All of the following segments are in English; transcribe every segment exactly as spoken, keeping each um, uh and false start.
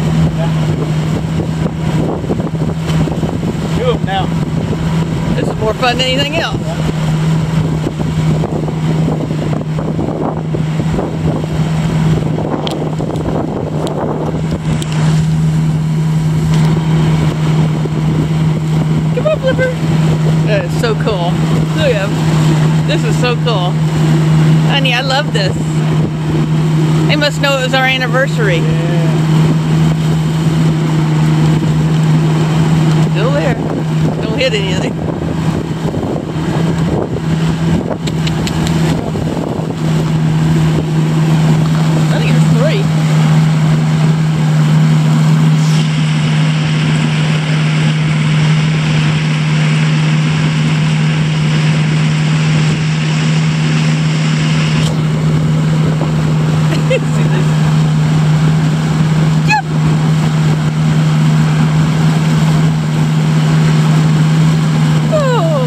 Two of them now. This is more fun than anything else. Come on, Flipper. That is so cool. Look at him. This is so cool. Honey, I love this. They must know it was our anniversary. Yeah. Still there. Don't hit anything. I think there's three. See this? Yep. Oh.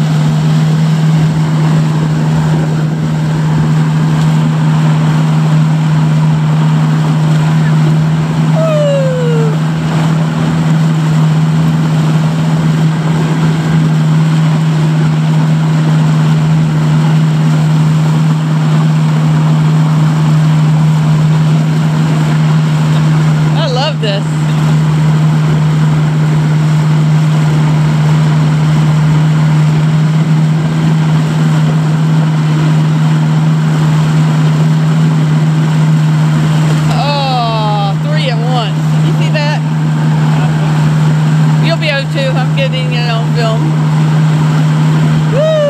This. Oh, three at once. You see that? You'll be able to. I'm getting it on film. Woo!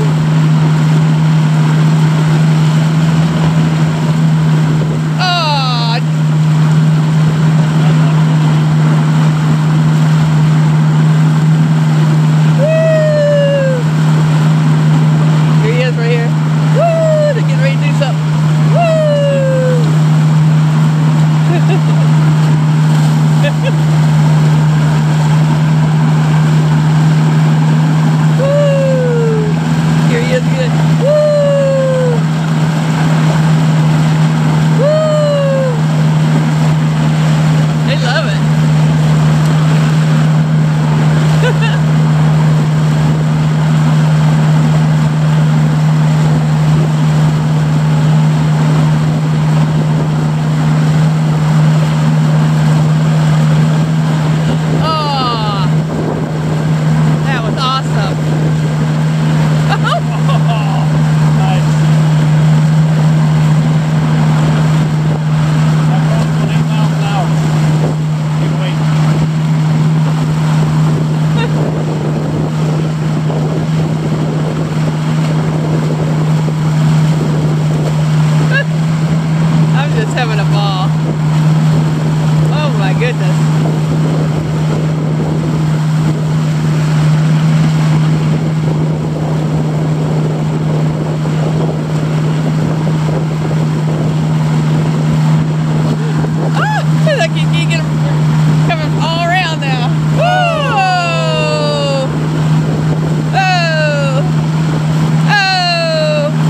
Having a ball. Oh my goodness. Oh, like you can get them coming all around now. Whoa! Oh! Oh!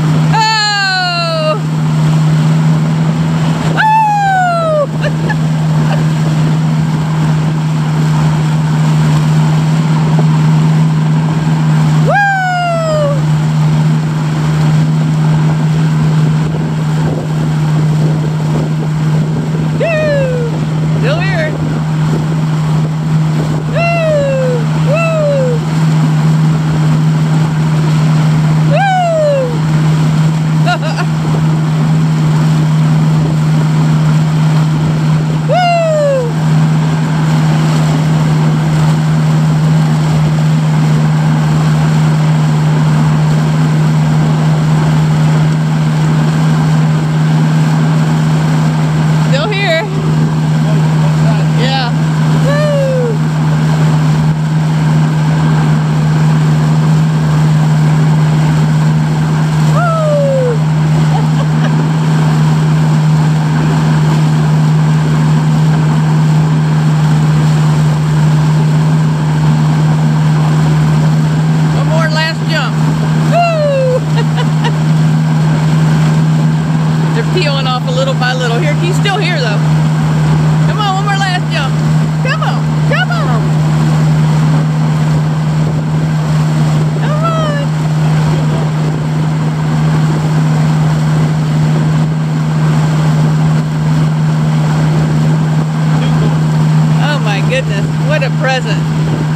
Oh! peeling off a little by little. Here, he's still here though. Come on, one more last jump. Come on, come on. Come on. Oh my goodness, what a present.